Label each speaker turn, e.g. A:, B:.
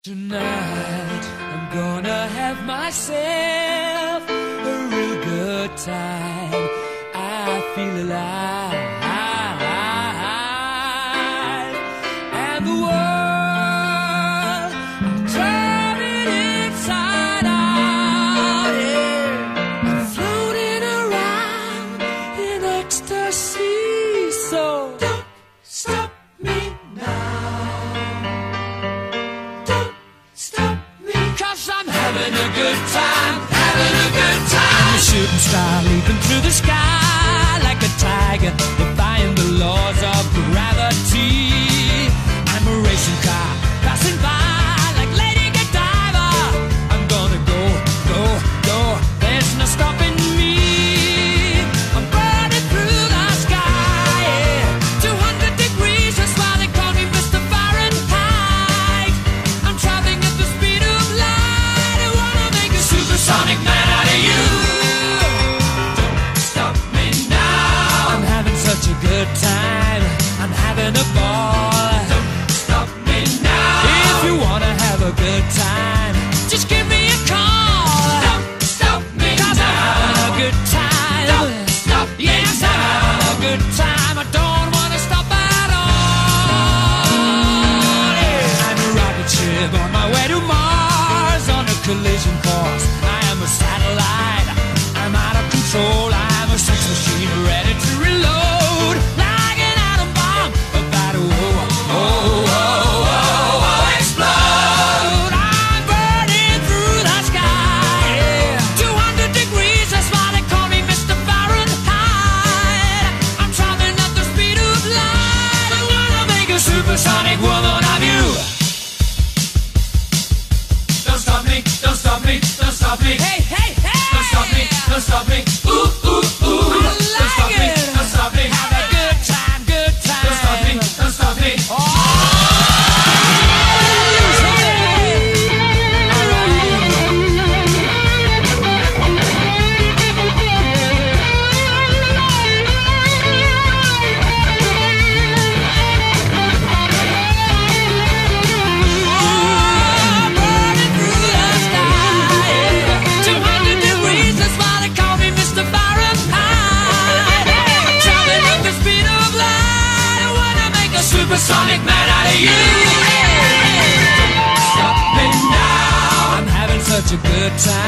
A: Tonight, I'm gonna have myself a real good time. I feel alive, and the world, I'm turning inside out, yeah. I'm floating around in ecstasy, so don't stop me now. I'm having a good time, having a good time. I'm a shooting star leaping through the sky like a tiger, defying the laws of gravity. I'm a racing car passing by like Lady Godiva. I'm gonna go, go, go. There's no stopping me. I'm burning through the sky, yeah. 200 degrees, that's why they call me Mr. Fahrenheit. I'm traveling at the speed of light. Supersonic man out of you. Don't stop me now. I'm having such a good time. I'm having a ball. Don't stop me now. If you wanna have a good time, just give me a call. Don't stop me now. 'Cause I'm having a good time. Don't stop me now. Yes, I'm having a good time. I don't wanna stop at all. Yeah. I'm a rocket ship on my way to Mars on a collision course. I'm a satellite, I'm out of control. I'm a sex machine ready to reload, like an atom bomb about to explode. I'm burning through the sky, yeah. 200 degrees, that's why they call me Mr. Fahrenheit. I'm traveling at the speed of light. I'm gonna make a supersonic woman of you. Don't stop me, don't stop me, don't stop me. Hey, hey, hey! Don't stop me, don't stop me. Ooh, ooh, ooh. I like don't stop me, don't stop me. Have a good time, good time. Don't stop me, don't stop me. Supersonic man out of you. Don't stop me now. I'm having such a good time.